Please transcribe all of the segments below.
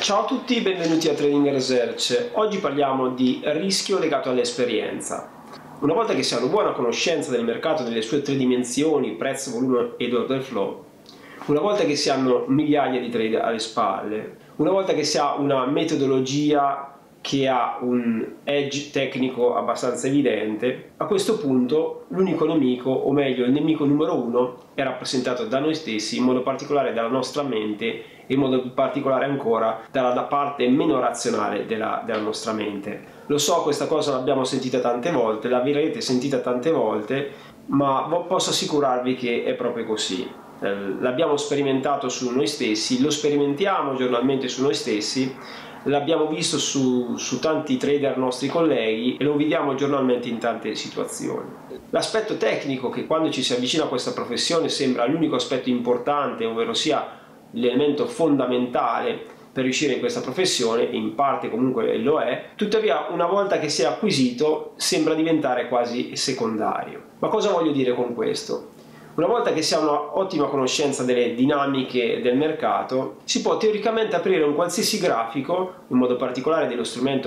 Ciao a tutti, benvenuti a Trading Research. Oggi parliamo di rischio legato all'esperienza. Una volta che si ha una buona conoscenza del mercato, delle sue tre dimensioni, prezzo, volume ed order flow, una volta che si hanno migliaia di trade alle spalle, una volta che si ha una metodologia che ha un edge tecnico abbastanza evidente, a questo punto l'unico nemico, o meglio il nemico numero uno, è rappresentato da noi stessi, in modo particolare dalla nostra mente e in modo particolare ancora dalla parte meno razionale della nostra mente. Lo so, questa cosa l'abbiamo sentita tante volte, l'avrete sentita tante volte, ma posso assicurarvi che è proprio così. L'abbiamo sperimentato su noi stessi, lo sperimentiamo giornalmente su noi stessi, l'abbiamo visto su tanti trader nostri colleghi e lo vediamo giornalmente in tante situazioni. L'aspetto tecnico, che quando ci si avvicina a questa professione sembra l'unico aspetto importante, ovvero sia l'elemento fondamentale per riuscire in questa professione, e in parte comunque lo è, tuttavia una volta che si è acquisito sembra diventare quasi secondario. Ma cosa voglio dire con questo? Una volta che si ha un'ottima conoscenza delle dinamiche del mercato, si può teoricamente aprire un qualsiasi grafico, in modo particolare dello strumento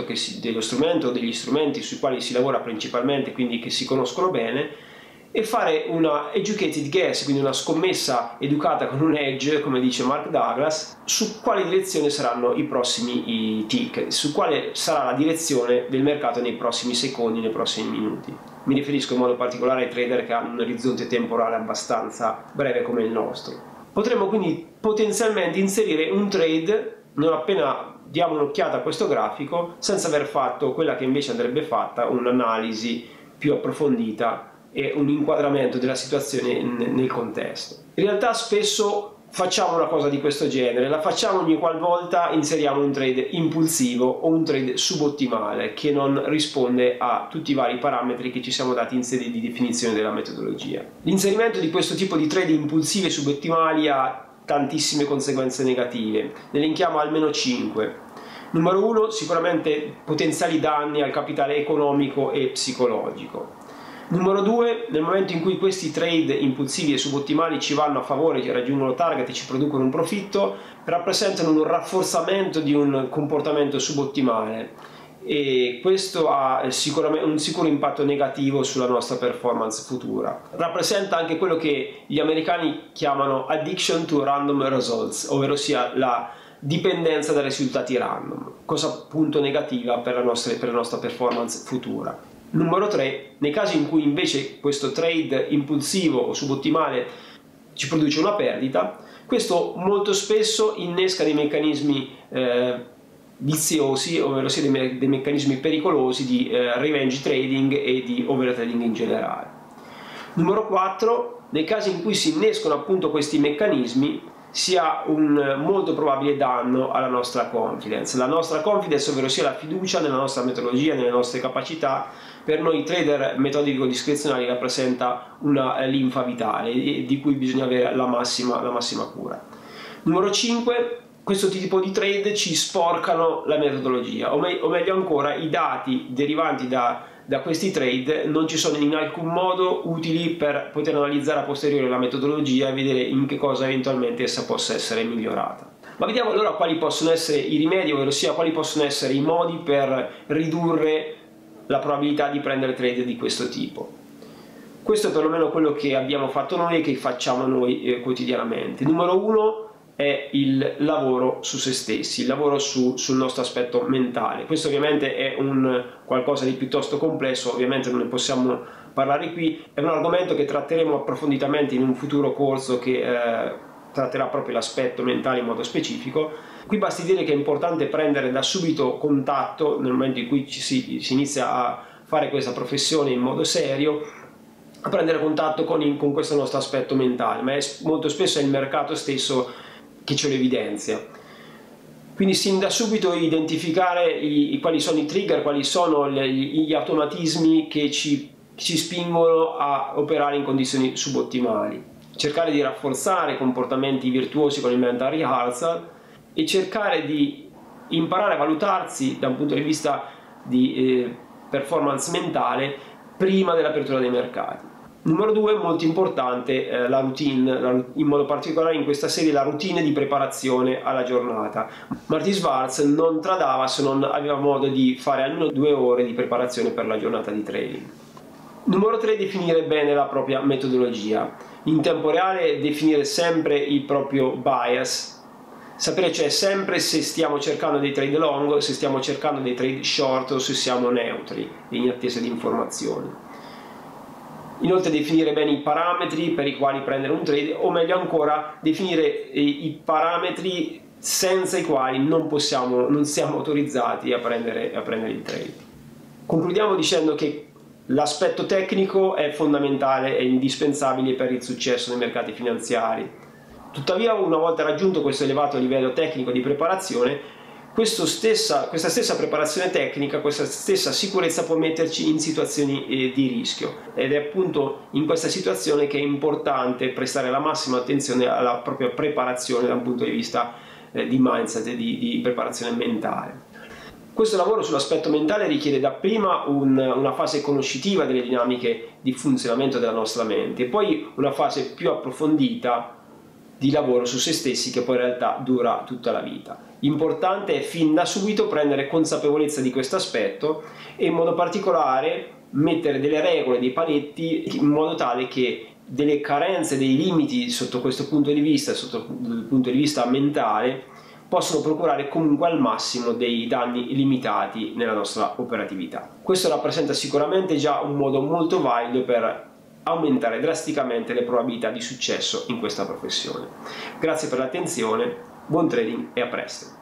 o degli strumenti sui quali si lavora principalmente, quindi che si conoscono bene, e fare una educated guess, quindi una scommessa educata con un edge, come dice Mark Douglas, su quale direzione saranno i prossimi tick, su quale sarà la direzione del mercato nei prossimi secondi, nei prossimi minuti. Mi riferisco in modo particolare ai trader che hanno un orizzonte temporale abbastanza breve come il nostro. Potremmo quindi potenzialmente inserire un trade non appena diamo un'occhiata a questo grafico, senza aver fatto quella che invece andrebbe fatta, un'analisi più approfondita e un inquadramento della situazione nel contesto. In realtà spesso facciamo una cosa di questo genere, la facciamo ogni qualvolta inseriamo un trade impulsivo o un trade subottimale che non risponde a tutti i vari parametri che ci siamo dati in sede di definizione della metodologia. L'inserimento di questo tipo di trade impulsivi e subottimali ha tantissime conseguenze negative, ne elenchiamo almeno 5. Numero 1, sicuramente potenziali danni al capitale economico e psicologico. Numero 2, nel momento in cui questi trade impulsivi e subottimali ci vanno a favore, ci raggiungono target e ci producono un profitto, rappresentano un rafforzamento di un comportamento subottimale e questo ha sicuramente un sicuro impatto negativo sulla nostra performance futura. Rappresenta anche quello che gli americani chiamano addiction to random results, ovvero sia la dipendenza da risultati random, cosa appunto negativa per la nostra performance futura. Numero 3, nei casi in cui invece questo trade impulsivo o subottimale ci produce una perdita, questo molto spesso innesca dei meccanismi viziosi, ovvero sia dei meccanismi pericolosi di revenge trading e di overtrading in generale. Numero 4, nei casi in cui si innescono appunto questi meccanismi, si ha un molto probabile danno alla nostra confidence. La nostra confidence, ovvero sia la fiducia nella nostra metodologia, nelle nostre capacità, per noi trader metodico-discrezionali rappresenta una linfa vitale di cui bisogna avere la massima cura. Numero 5, questo tipo di trade ci sporcano la metodologia, o meglio ancora i dati derivanti da questi trade non ci sono in alcun modo utili per poter analizzare a posteriori la metodologia e vedere in che cosa eventualmente essa possa essere migliorata. Ma vediamo allora quali possono essere i rimedi, ovvero sia quali possono essere i modi per ridurre la probabilità di prendere trade di questo tipo. Questo è perlomeno quello che abbiamo fatto noi e che facciamo noi quotidianamente. Numero 1 è il lavoro su se stessi, il lavoro sul nostro aspetto mentale. Questo ovviamente è un qualcosa di piuttosto complesso, ovviamente non ne possiamo parlare qui, è un argomento che tratteremo approfonditamente in un futuro corso che tratterà proprio l'aspetto mentale in modo specifico. Qui basti dire che è importante prendere da subito contatto, nel momento in cui si inizia a fare questa professione in modo serio, a prendere contatto con questo nostro aspetto mentale, ma molto spesso è il mercato stesso che ce lo evidenzia. Quindi sin da subito identificare quali sono i trigger, quali sono gli automatismi che ci spingono a operare in condizioni subottimali. Cercare di rafforzare comportamenti virtuosi con il mental rehearsal e cercare di imparare a valutarsi da un punto di vista di performance mentale prima dell'apertura dei mercati. Numero 2, molto importante, la routine, in modo particolare in questa serie la routine di preparazione alla giornata. Marty Schwartz non tradava se non aveva modo di fare almeno 2 ore di preparazione per la giornata di trading. Numero 3, definire bene la propria metodologia. In tempo reale definire sempre il proprio bias, sapere cioè sempre se stiamo cercando dei trade long, se stiamo cercando dei trade short o se siamo neutri in attesa di informazioni. Inoltre definire bene i parametri per i quali prendere un trade, o meglio ancora definire i parametri senza i quali non siamo autorizzati a prendere il trade. Concludiamo dicendo che l'aspetto tecnico è fondamentale e indispensabile per il successo nei mercati finanziari. Tuttavia, una volta raggiunto questo elevato livello tecnico di preparazione, questa stessa preparazione tecnica, questa stessa sicurezza può metterci in situazioni di rischio, ed è appunto in questa situazione che è importante prestare la massima attenzione alla propria preparazione da un punto di vista di mindset, di preparazione mentale. Questo lavoro sull'aspetto mentale richiede dapprima una fase conoscitiva delle dinamiche di funzionamento della nostra mente e poi una fase più approfondita di lavoro su se stessi, che poi in realtà dura tutta la vita. Importante è fin da subito prendere consapevolezza di questo aspetto e in modo particolare mettere delle regole, dei paletti, in modo tale che delle carenze, dei limiti sotto questo punto di vista, sotto il punto di vista mentale, possono procurare comunque al massimo dei danni limitati nella nostra operatività. Questo rappresenta sicuramente già un modo molto valido per aumentare drasticamente le probabilità di successo in questa professione. Grazie per l'attenzione, buon trading e a presto!